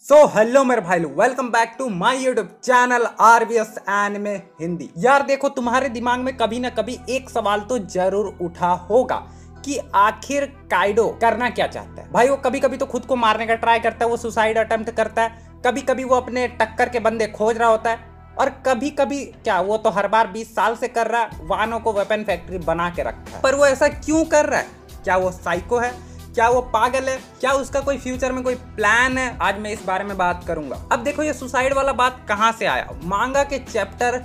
Hello मेरे भाई लोग, welcome back to my YouTube channel RVS anime Hindi. यार देखो, तुम्हारे दिमाग में कभी ना कभी एक सवाल तो जरूर उठा होगा कि आखिर काइडो करना क्या चाहता है। भाई वो कभी कभी तो खुद को मारने का ट्राई करता है, वो सुसाइड अटेम्प्ट करता है, कभी कभी वो अपने टक्कर के बंदे खोज रहा होता है, और कभी कभी क्या वो तो हर बार 20 साल से कर रहा है, वानो को वेपन फैक्ट्री बना के रखा है। पर वो ऐसा क्यों कर रहा है? क्या वो साइको है? क्या वो पागल है? क्या उसका कोई फ्यूचर में कोई प्लान है? आज मैं इस बारे में बात करूंगा। अब देखो, ये सुसाइड वाला बात कहां से आया। मांगा के चैप्टर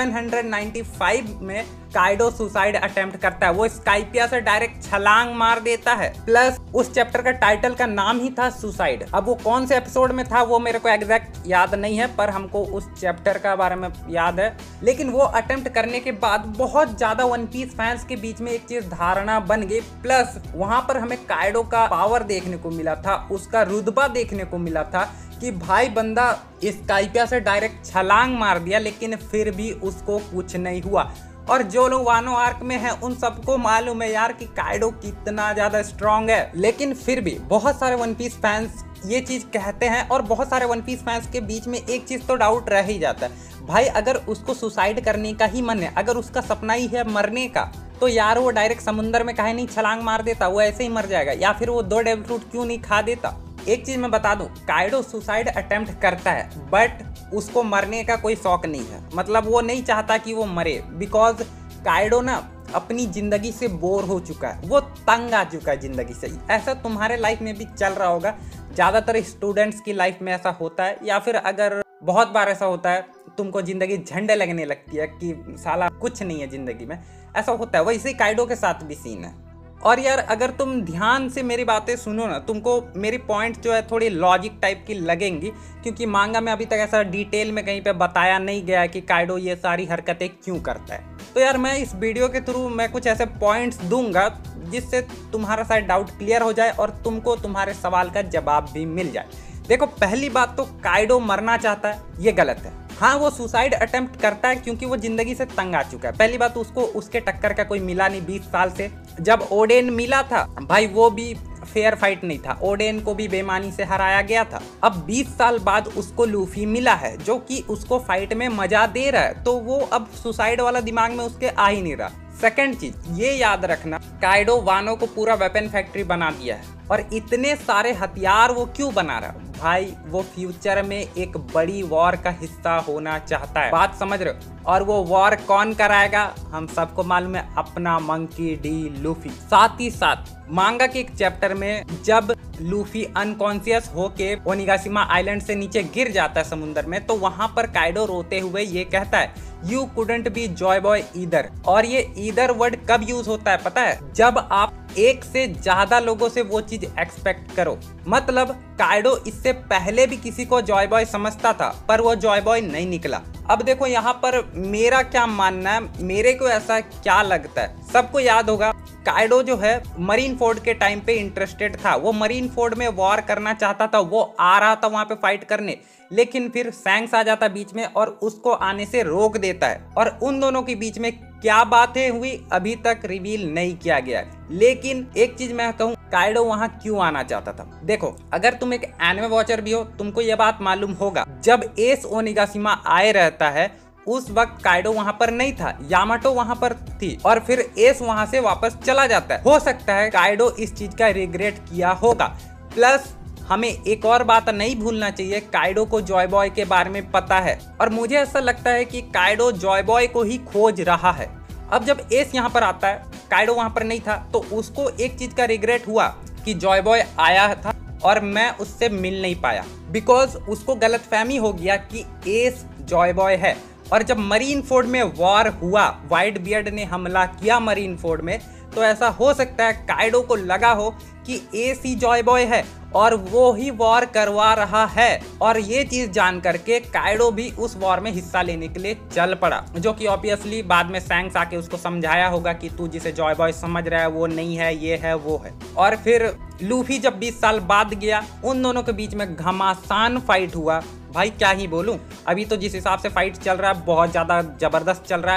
795 में काइडो सुसाइड अटेम्प्ट करता है, वो स्काइपिया से डायरेक्ट छलांग मार देता है। प्लस उस चैप्टर का टाइटल का नाम ही था सुसाइड। अब वो कौन से एपिसोड में था वो मेरे को एग्जैक्ट याद नहीं है, पर हमको उस चैप्टर का बारे में याद है। लेकिन वो अटेम्प्ट करने के बाद बहुत ज्यादा वन पीस फैंस के बीच में एक चीज धारणा बन गई। प्लस वहां पर हमें काइडो का पावर देखने को मिला था, उसका रुतबा देखने को मिला था कि भाई बंदा स्काइपिया से डायरेक्ट छलांग मार दिया, लेकिन फिर भी उसको कुछ नहीं हुआ। और जो लोग वानो आर्क में हैं उन सबको मालूम है यार कि काइडो कितना ज्यादा स्ट्रांग है। लेकिन फिर भी बहुत सारे वन पीस फैंस ये चीज कहते हैं, और बहुत सारे वन पीस फैंस के बीच में एक चीज तो डाउट रह ही जाता है। भाई अगर उसको सुसाइड करने का ही मन है, अगर उसका सपना ही है मरने का, तो यार वो डायरेक्ट समुंदर में काहे नहीं छलांग मार देता, वो ऐसे ही मर जाएगा। या फिर वो 2 डेविल फ्रूट क्यों नहीं खा देता। एक चीज मैं बता दूं, काइडो सुसाइड अटेम्प्ट करता है, बट उसको मरने का कोई शौक नहीं है। मतलब वो नहीं चाहता कि वो मरे, बिकॉज काइडो ना अपनी जिंदगी से बोर हो चुका है, वो तंग आ चुका है जिंदगी से। ऐसा तुम्हारे लाइफ में भी चल रहा होगा, ज्यादातर स्टूडेंट्स की लाइफ में ऐसा होता है, या फिर अगर बहुत बार ऐसा होता है तुमको जिंदगी झंडे लगने लगती है कि साला कुछ नहीं है जिंदगी में, ऐसा होता है। वैसे ही काइडो के साथ भी सीन है। और यार अगर तुम ध्यान से मेरी बातें सुनो ना, तुमको मेरी पॉइंट जो है थोड़ी लॉजिक टाइप की लगेंगी, क्योंकि मांगा में अभी तक ऐसा डिटेल में कहीं पे बताया नहीं गया है कि काइडो ये सारी हरकतें क्यों करता है। तो यार मैं इस वीडियो के थ्रू मैं कुछ ऐसे पॉइंट्स दूंगा जिससे तुम्हारा शायद डाउट क्लियर हो जाए और तुमको तुम्हारे सवाल का जवाब भी मिल जाए। देखो, पहली बात तो काइडो मरना चाहता है ये गलत है। हाँ, वो सुसाइड अटेम्प्ट करता है क्योंकि वो जिंदगी से तंग आ चुका है। पहली बात, उसको उसके टक्कर का कोई मिला नहीं 20 साल से। जब ओडेन मिला था भाई, वो भी फेयर फाइट नहीं था, ओडेन को भी बेईमानी से हराया गया था। अब 20 साल बाद उसको लूफी मिला है जो कि उसको फाइट में मजा दे रहा है, तो वो अब सुसाइड वाला दिमाग में उसके आ ही नहीं रहा। सेकंड चीज ये याद रखना, काइडो वानो को पूरा वेपन फैक्ट्री बना दिया है, और इतने सारे हथियार वो क्यों बना रहा है? भाई वो फ्यूचर में एक बड़ी वॉर का हिस्सा होना चाहता है, बात समझ रहे हो? और वो वॉर कौन कराएगा? हम सबको मालूम है, अपना मंकी डी लूफी। साथ ही साथ मांगा के एक चैप्टर में जब लूफी अनकॉन्शियस होके ओनिगाशिमा आइलैंड से नीचे गिर जाता है समुद्र में, तो वहां पर काइडो रोते हुए ये कहता है, you couldn't be Joy Boy either. और ये ईदर वर्ड कब यूज होता है पता है? जब आप एक से ज्यादा लोगों से वो चीज एक्सपेक्ट करो। मतलब काइडो इससे पहले भी किसी को जॉय बॉय समझता था, पर वो जॉय बॉय नहीं निकला। अब देखो यहाँ पर मेरा क्या मानना है, मेरे को ऐसा क्या लगता है, सबको याद होगा काइडो जो है मरीन फोर्ड के टाइम पे इंटरेस्टेड था, वो मरीन फोर्ड में वॉर करना चाहता था, वो आ रहा था वहां पे फाइट करने, लेकिन फिर सैंक्स आ जाता बीच में और उसको आने से रोक देता है। और उन दोनों के बीच में क्या बातें हुई अभी तक रिवील नहीं किया गया। लेकिन एक चीज मैं कहूँ, काइडो वहां क्यों आना चाहता था। देखो, अगर तुम एक एनिमे वॉचर भी हो, तुमको ये बात मालूम होगा, जब एस ओनिगाशिमा आए रहता है उस वक्त काइडो वहां पर नहीं था, यामाटो वहां पर थी, और फिर एस वहां से वापस चला जाता है। हो सकता है काइडो इस चीज का रिग्रेट किया होगा। प्लस हमें एक और बात नहीं भूलना चाहिए, काइडो को जॉय बॉय के बारे में पता है, और मुझे ऐसा लगता है कि काइडो जॉय बॉय को ही खोज रहा है। अब जब एस यहाँ पर आता है, काइडो वहां पर नहीं था, तो उसको एक चीज का रिग्रेट हुआ कि जॉय बॉय आया था और मैं उससे मिल नहीं पाया, बिकॉज उसको गलतफहमी हो गया कि एस जॉय बॉय है। और जब मरीन फोर्ड में वॉर हुआ, व्हाइट बियर्ड ने हमला किया मरीन फोर्ड में, तो ऐसा हो सकता है काइडो को लगा हो कि एस ही जॉय बॉय है और वो ही वॉर करवा रहा है। और ये चीज जान करके काइडो भी उस वॉर में हिस्सा लेने के लिए चल पड़ा, जो कि ऑब्वियसली बाद में सैंक्स आके उसको समझाया होगा कि तू जिसे जॉय बॉय समझ रहा है वो नहीं है, ये है वो है। और फिर लूफी जब 20 साल बाद गया, उन दोनों के बीच में घमासान फाइट हुआ। भाई क्या ही बोलूं, अभी तो जिस हिसाब से फाइट चल रहा है बहुत ज्यादा जबरदस्त चल रहा है।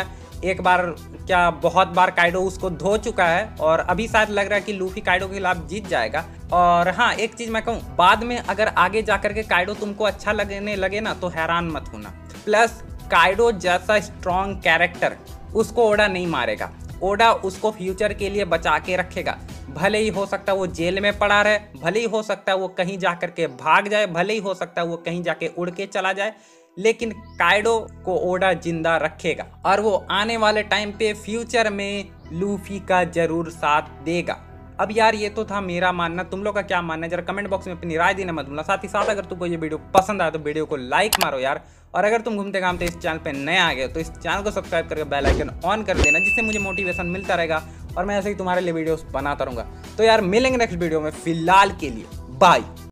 एक बार क्या बहुत बार काइडो उसको धो चुका है और अभी शायद लग रहा है कि लूफी काइडो के खिलाफ जीत जाएगा। और हाँ, एक चीज मैं कहूँ, बाद में अगर आगे जाकर के काइडो तुमको अच्छा लगने लगे ना तो हैरान मत होना। प्लस काइडो जैसा स्ट्रॉन्ग कैरेक्टर उसको ओडा नहीं मारेगा, ओडा उसको फ्यूचर के लिए बचा के रखेगा। भले ही हो सकता है वो जेल में पड़ा रहे, भले ही हो सकता है वो कहीं जाकर के भाग जाए, भले ही हो सकता है वो कहीं जाके उड़ के चला जाए, लेकिन काइडो को ओडा जिंदा रखेगा और वो आने वाले टाइम पे फ्यूचर में लूफी का जरूर साथ देगा। अब यार ये तो था मेरा मानना, तुम लोग का क्या मानना है जरा कमेंट बॉक्स में अपनी राय देना मत भूलना। साथ ही साथ अगर तुमको ये वीडियो पसंद आया तो वीडियो को लाइक मारो यार, और अगर तुम घूमते घामते इस चैनल पे नए आ गए तो इस चैनल को सब्सक्राइब करके बेल आइकन ऑन कर देना, जिससे मुझे मोटिवेशन मिलता रहेगा और मैं ऐसे ही तुम्हारे लिए वीडियोस बनाता रहूँगा। तो यार मिलेंगे नेक्स्ट वीडियो में, फिलहाल के लिए बाय।